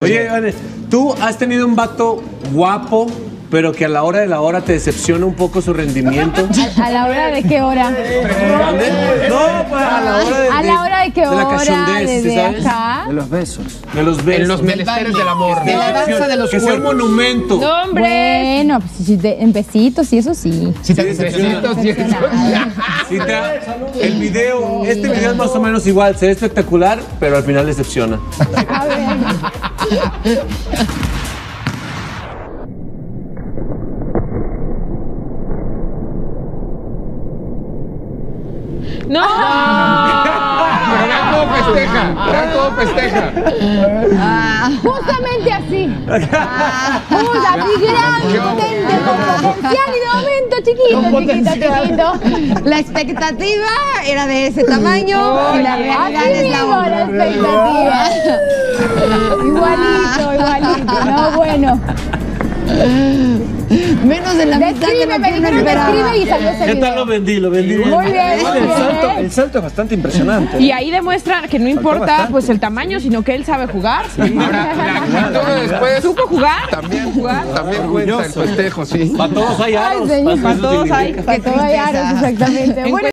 Oye, Ivane, ¿tú has tenido un vato guapo, pero que a la hora de la hora te decepciona un poco su rendimiento? ¿A la hora de qué hora? No, pues a la hora de... ¿A la hora de qué de la hora? cachondez, ¿Desde ¿sabes? acá? De los besos. De los besos. En los menesteres del amor. De la danza de los Que sea un cuerpos. monumento. No, hombre. Bueno, pues en besitos y eso sí. Si te decepciona. Decepcionada. Cita, el video, este video es más o menos igual, se ve espectacular, pero al final decepciona. A ver. No. Pero vean cómo festeja. Vean cómo festeja. Justamente así. Justo así, grande, potente, con potencial y de momento chiquito. La expectativa era de ese tamaño y la realidad Así es la mismo la otra. expectativa. Igualito. No, bueno. Menos de la mitad de Describe, lo me que uno dijeron esperaba. describe y salió ese ¿Qué tal video. lo vendí? Lo vendí. Muy bien, muy El bien. salto es bastante impresionante. Y ahí demuestra que no importa bastante. pues el tamaño, sino que él sabe jugar. Ahora, la actitud después ¿Supo jugar? también jugar. cuenta el festejo, sí. Para todos hay aros. Ay, señor. para Para todos hay. Que todo hay aros, exactamente. Bueno,